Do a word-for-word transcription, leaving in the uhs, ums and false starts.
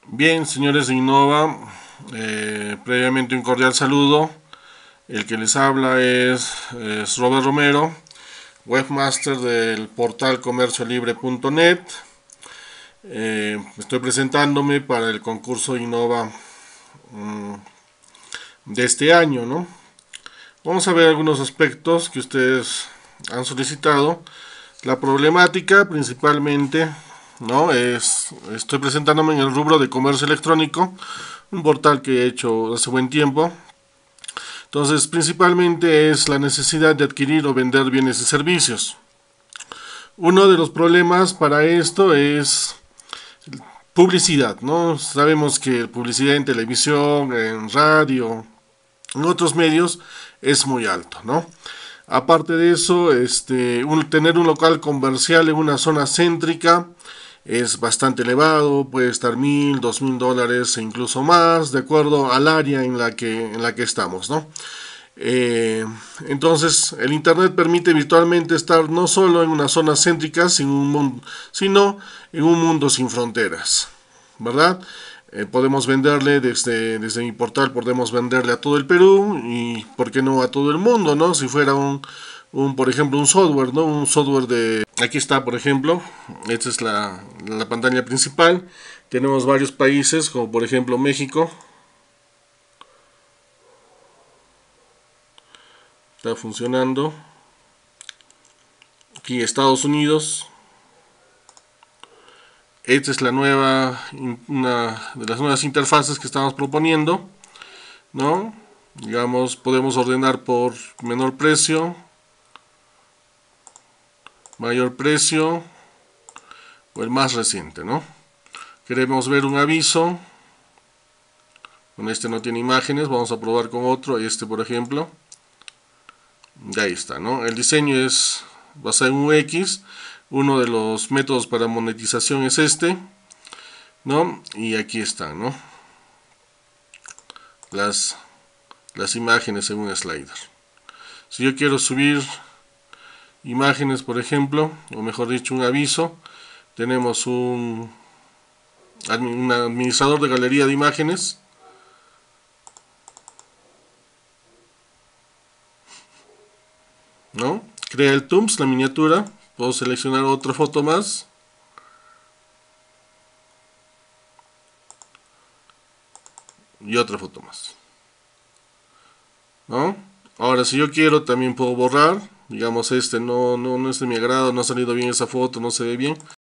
Bien, señores de Innova, eh, previamente un cordial saludo. El que les habla es, es Robert Romero, webmaster del portal comercio libre punto net. Eh, estoy presentándome para el concurso Innova um, de este año, ¿no? Vamos a ver algunos aspectos que ustedes han solicitado. La problemática principalmente, ¿no? Es, estoy presentándome en el rubro de comercio electrónico, un portal que he hecho hace buen tiempo. Entonces, principalmente es la necesidad de adquirir o vender bienes y servicios. Uno de los problemas para esto es publicidad, ¿no? Sabemos que publicidad en televisión, en radio, en otros medios es muy alto, ¿no? Aparte de eso, este, un, tener un local comercial en una zona céntrica es bastante elevado, puede estar mil, dos mil dólares e incluso más, de acuerdo al área en la que, en la que estamos, ¿no? Eh, entonces, el Internet permite virtualmente estar no solo en una zona céntrica, sin un mundo, sino en un mundo sin fronteras, ¿verdad? Eh, podemos venderle desde, desde mi portal, podemos venderle a todo el Perú y, ¿por qué no a todo el mundo, no? Si fuera un, un por ejemplo, un software, ¿no? Un software de... Aquí está, por ejemplo, esta es la, la pantalla principal. Tenemos varios países, como por ejemplo México. Está funcionando. Aquí Estados Unidos. Esta es la nueva, una de las nuevas interfaces que estamos proponiendo, ¿no? Digamos, podemos ordenar por menor precio, mayor precio o el más reciente, ¿no? Queremos ver un aviso. Con este no tiene imágenes, vamos a probar con otro, este por ejemplo. Y ahí está, ¿no? El diseño es basado en U X. Uno de los métodos para monetización es este, ¿no? Y aquí están, ¿no? Las, las imágenes en un slider. Si yo quiero subir imágenes, por ejemplo, o mejor dicho, un aviso, tenemos un, un administrador de galería de imágenes. ¿No? Crea el Tums, la miniatura. Puedo seleccionar otra foto más. Y otra foto más. ¿No? Ahora, si yo quiero, también puedo borrar. Digamos, este no, no, no es de mi agrado, no ha salido bien esa foto, no se ve bien.